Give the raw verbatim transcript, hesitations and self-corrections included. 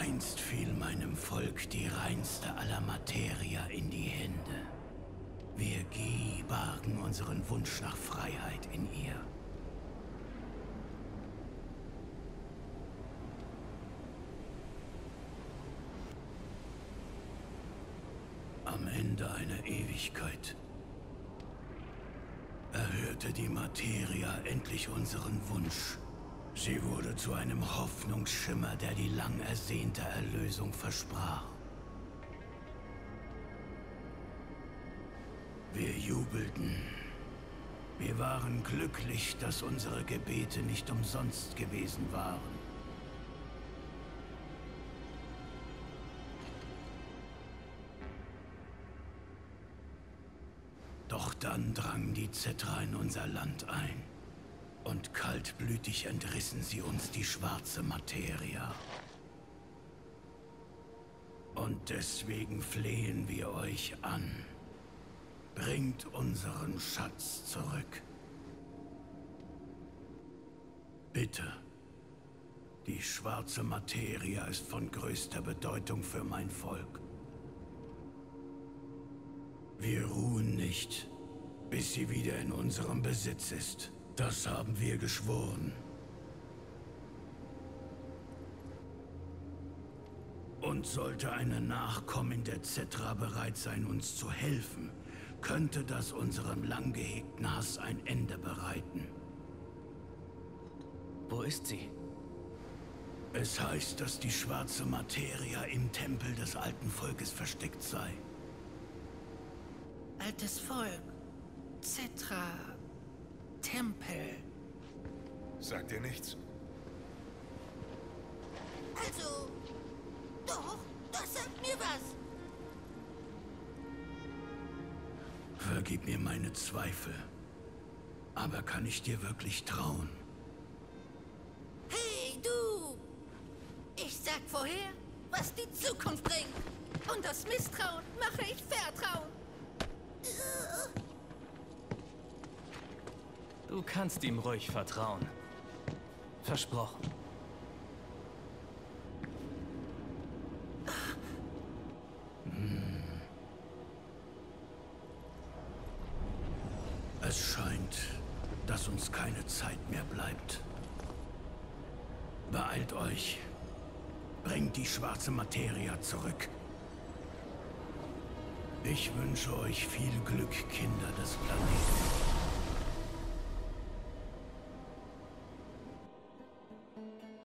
Einst fiel meinem Volk die reinste aller Materia in die Hände. Wir Gi bargen unseren Wunsch nach Freiheit in ihr. Am Ende einer Ewigkeit erhörte die Materia endlich unseren Wunsch. Sie wurde zu einem Hoffnungsschimmer, der die lang ersehnte Erlösung versprach. Wir jubelten. Wir waren glücklich, dass unsere Gebete nicht umsonst gewesen waren. Doch dann drangen die Zetra in unser Land ein. Und kaltblütig entrissen sie uns die schwarze Materia. Und deswegen flehen wir euch an. Bringt unseren Schatz zurück. Bitte. Die schwarze Materia ist von größter Bedeutung für mein Volk. Wir ruhen nicht, bis sie wieder in unserem Besitz ist. Das haben wir geschworen. Und sollte eine Nachkommin der Zetra bereit sein, uns zu helfen, könnte das unserem lang gehegten Hass ein Ende bereiten. Wo ist sie? Es heißt, dass die schwarze Materia im Tempel des alten Volkes versteckt sei. Altes Volk. Zetra. Tempel. Sagt dir nichts? Also, doch, das sagt mir was. Vergib mir meine Zweifel. Aber kann ich dir wirklich trauen? Hey, du! Ich sag vorher, was die Zukunft bringt. Und das Misstrauen mache ich Vertrauen. Du kannst ihm ruhig vertrauen. Versprochen. Hm. Es scheint, dass uns keine Zeit mehr bleibt. Beeilt euch. Bringt die schwarze Materia zurück. Ich wünsche euch viel Glück, Kinder